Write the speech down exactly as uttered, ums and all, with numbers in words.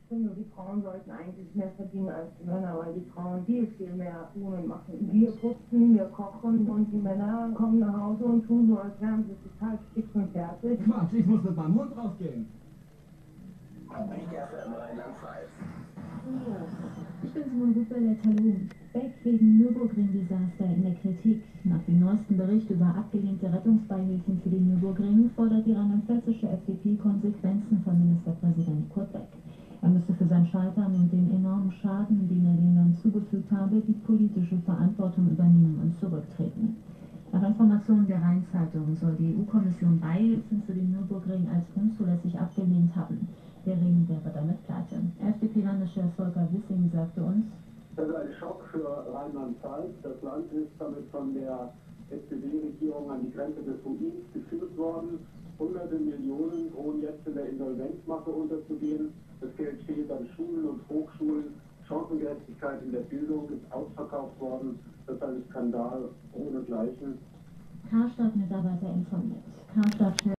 finde, die Frauen sollten eigentlich mehr verdienen als die Männer, weil die Frauen viel, viel mehr tun und machen. Wir putzen, wir kochen und die Männer kommen nach Hause und tun so, als wären sie total fix und fertig. Quatsch, ich muss mit meinem Hund rausgehen. Ich bin Simon Ruppelet, hallo. Beck wegen Nürburgring-Desaster in der Kritik. Nach dem neuesten Bericht über abgelehnte Rettungsbeihilfen für den Nürburgring fordert die rheinland-pfälzische F D P Konsequenzen von Ministerpräsident Kurt Beck. Er müsse für sein Scheitern und den enormen Schaden, den er Ländern zugefügt habe, die politische Verantwortung übernehmen und zurücktreten. Nach Informationen der Rhein-Zeitung soll die E U-Kommission Beihilfen für den Nürburgring als unzulässig abgelehnt haben. Der Ring wäre damit pleite. F D P-Landeschef Volker Wissing sagte uns: Das ist ein Schock für Rheinland-Pfalz. Das Land ist damit von der S P D-Regierung an die Grenze des Ruins geführt worden. Hunderte Millionen drohen jetzt in der Insolvenzmache unterzugehen. Das Geld fehlt an Schulen und Hochschulen. Chancengerechtigkeit in der Bildung ist ausverkauft worden. Das ist ein Skandal ohnegleichen. Karstadt-Mitarbeiter informiert. Karstadt